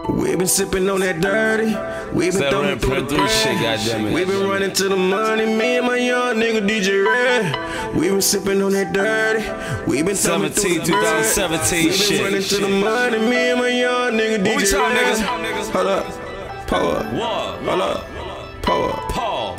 We been sipping on that dirty. We been throwing through the shit, goddammit. We been running to the money, me and my young nigga DJ Red. We been sipping on that dirty. We been 2017 shit. We been running to the money, me and my young nigga DJ Red. What we talking, niggas? Hold up, pull up. Hold up, pull up.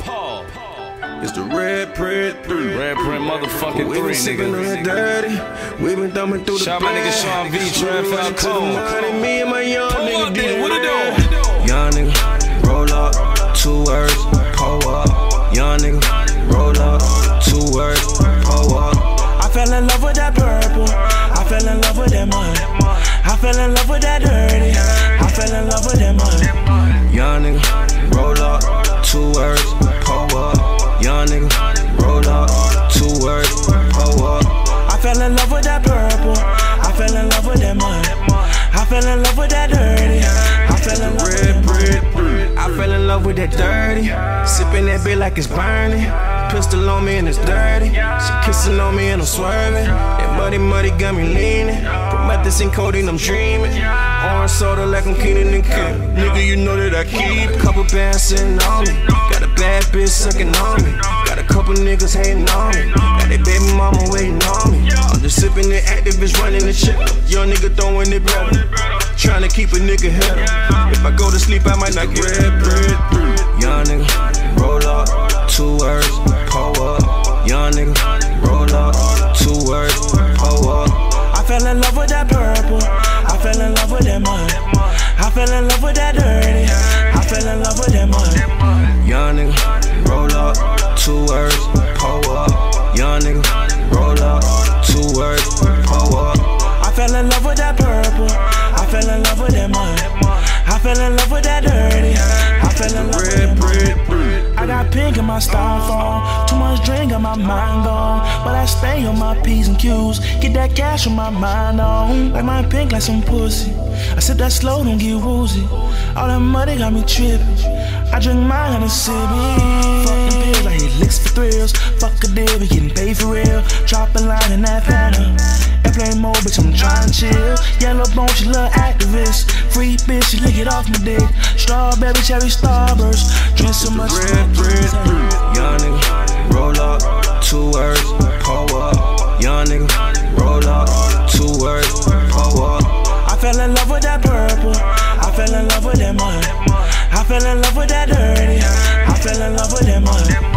It's the Red Print 3. Red Print motherfucking 3, We been sipping on that dirty. We been thumbing through the shout my nigga Sean V, Trent Falcone. Me and my young nigga DJ What it Red. do? Young nigga, roll up, 2 words, pull up. Young nigga, roll up, 2 words, pull up. I fell in love with that purple. I fell in love with that money. I fell in love with that dirty. I fell in love with that money. Young nigga, roll up, 2 words, pull up. Young nigga, roll up, 2 words, pull up. I fell in love with that purple. I fell in love with that money. I fell in love with that dirty. I fell in love with that money. I fell in love with that dirty. Sipping that bit like it's burning. Pistol on me and it's dirty. She kissing on me and I'm swerving. That muddy got me leaning. Promethazine codeine, I'm dreaming. Orange soda like I'm Keenan and Kel. Nigga, you know that I keep. Couple bands sitting on me. Got a bad bitch sucking on me. Got a couple niggas hating on me. Got that baby mama waiting on me. I'm just sipping the activist running the shit. Young nigga throwing it better. Trying to keep a nigga head up. If I go to sleep, I might not get Red Bread. Young nigga, roll up, 2 words, pull up. Young nigga, roll up, 2 words, pull up. I fell in love with that purple. I fell in love with that money. I fell in love with that dirty. I fell in love with that money. Young nigga, roll up, 2 words, pull up. Young nigga, roll up, 2 words, pull up. I fell in love with that purple. I fell in love with that money. I fell in love with that dirty. I fell in love with that money. I got pink in my styrofoam. Too much drink got my mind gone. But I stay on my P's and Q's. Get that cash on my mind on. Like my pink like some pussy. I sip that slow, don't get woozy. All that money got me tripping. I drink mine on a sibby. Fuck them pills, I hit licks for thrills. Fuck a deal, we getting paid for real. Drop a line in that Fanta. Airplane mode, bitch, I'm trying to chill. Yellow bone, she little activist. Free bitch, she lick it off my dick. Strawberry, cherry, starburst. Drink so much Red Bread. Young nigga, roll up, 2 words, pull up. Young nigga, roll up, 2 words, pull up. I fell in love with that purple. I fell in love with that money. I fell in love with that dirty. I fell in love with that money.